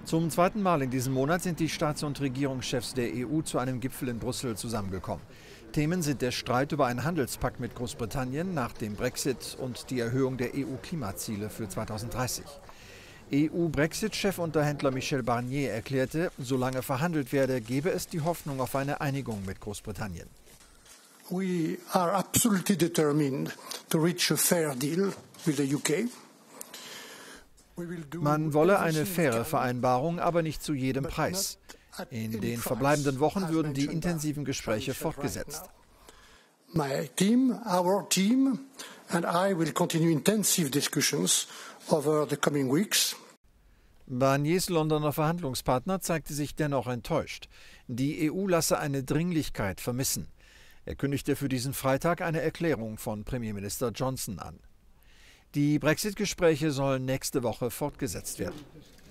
Zum zweiten Mal in diesem Monat sind die Staats- und Regierungschefs der EU zu einem Gipfel in Brüssel zusammengekommen. Themen sind der Streit über einen Handelspakt mit Großbritannien nach dem Brexit und die Erhöhung der EU-Klimaziele für 2030. EU-Brexit-Chefunterhändler Michel Barnier erklärte, solange verhandelt werde, gebe es die Hoffnung auf eine Einigung mit Großbritannien. We are absolutely determined to reach a fair deal with the UK. Man wolle eine faire Vereinbarung, aber nicht zu jedem Preis. In den verbleibenden Wochen würden die intensiven Gespräche fortgesetzt. My team, our team and I will continue intensive discussions over the coming weeks. Barniers Londoner Verhandlungspartner zeigte sich dennoch enttäuscht. Die EU lasse eine Dringlichkeit vermissen. Er kündigte für diesen Freitag eine Erklärung von Premierminister Johnson an. Die Brexit-Gespräche sollen nächste Woche fortgesetzt werden.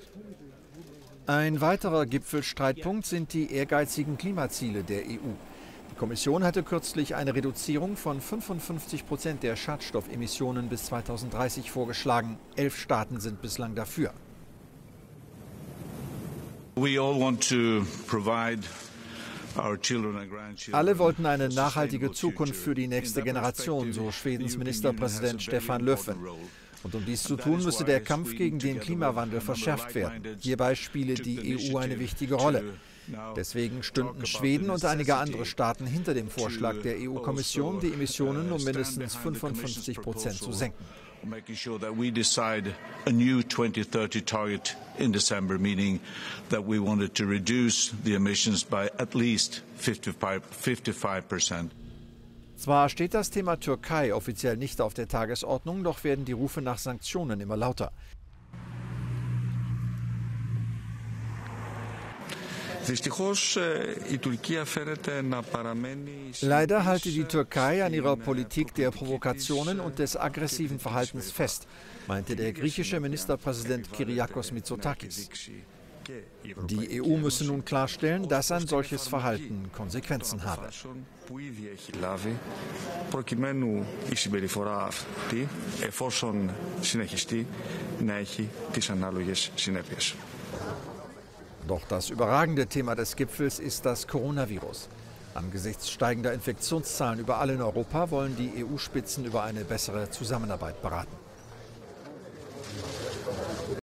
Ein weiterer Gipfelstreitpunkt sind die ehrgeizigen Klimaziele der EU. Die Kommission hatte kürzlich eine Reduzierung von 55% der Schadstoffemissionen bis 2030 vorgeschlagen. 11 Staaten sind bislang dafür. Alle wollten eine nachhaltige Zukunft für die nächste Generation, so Schwedens Ministerpräsident Stefan Löfven. Und um dies zu tun, müsse der Kampf gegen den Klimawandel verschärft werden. Hierbei spiele die EU eine wichtige Rolle. Deswegen stünden Schweden und einige andere Staaten hinter dem Vorschlag der EU-Kommission, die Emissionen um mindestens 55% zu senken. Making sure that we decide a new 2030 target in December, meaning that we wanted to reduce the emissions by at least 55%. Zwar steht das Thema Türkei offiziell nicht auf der Tagesordnung, doch werden die Rufe nach Sanktionen immer lauter. Leider halte die Türkei an ihrer Politik der Provokationen und des aggressiven Verhaltens fest, meinte der griechische Ministerpräsident Kyriakos Mitsotakis. Die EU müsse nun klarstellen, dass ein solches Verhalten Konsequenzen habe. Doch das überragende Thema des Gipfels ist das Coronavirus. Angesichts steigender Infektionszahlen überall in Europa wollen die EU-Spitzen über eine bessere Zusammenarbeit beraten.